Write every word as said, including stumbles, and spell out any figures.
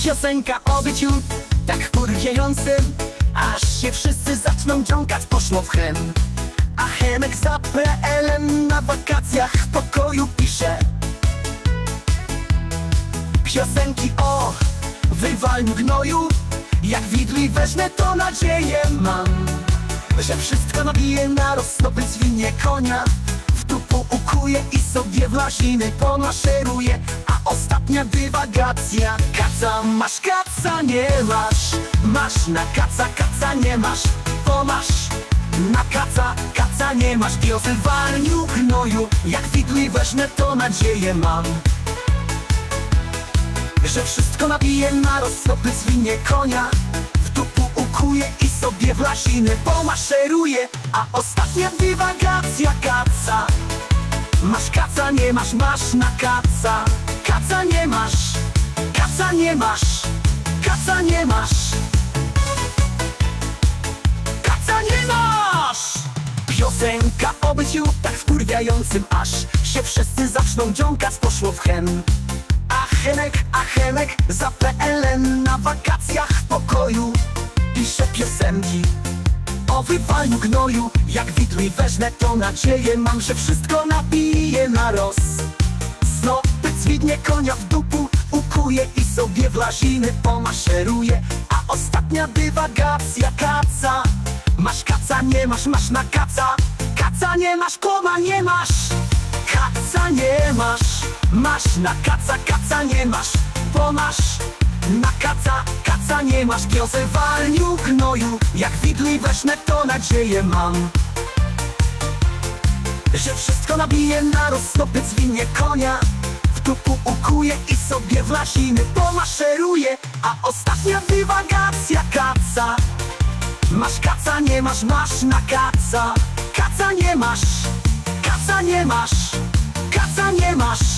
Piosenka o byciu tak wkurwiającym, aż się wszyscy zaczną jąkać, poszło w hen. A Henek za P L N na wakacjach w pokoju pisze piosenki o wywalniu gnoju. Jak widli wezmę, to nadzieję mam, że wszystko nabije na roztopy zwinie konia. W dupu ukuje i sobie w lasiny pomaszeruje. A ostatnia dywagacja: kaca masz, kaca nie masz. Masz na kaca, kaca nie masz. Pomasz na kaca, kaca nie masz. I o wywalniu gnoju, jak widli wezmę, to nadzieję mam, że wszystko nabije na roztopy zwinie konia. W dupu ukuje i sobie w lasiny pomaszeruje. A ostatnia dywagacja: kaca masz, kaca nie masz. Masz na kaca, kaca nie masz. Kaca nie masz, kaca nie masz. Kaca nie masz! Piosenka o byciu tak wkurwiającym, aż się wszyscy zaczną jąkać, poszło w hen. A Henek, a Henek za P L N na wakacjach w pokoju pisze piosenki o wywalniu gnoju. Jak widli wezmę, to nadzieję mam, że wszystko nabije na roz. Snopy zwidnie konia, w dupu ukuje i sobie w lasiny pomaszeruje. A ostatnia dywagacja: kaca masz, kaca nie masz. Masz na kaca, kaca nie masz. Koma nie masz, kaca nie masz. Masz na kaca, kaca nie masz. Pomasz na kaca, kaca nie masz. I o wywalniu gnoju, jak widli wezmę, to nadzieję mam, że wszystko nabije na roztopy zwinie konia. W dupu ukuje i sobie w lasiny pomaszeruje. A ostatnia dywagacja: kaca masz, kaca nie masz. Masz na kaca, kaca nie masz. Kaca nie masz, kaca nie masz.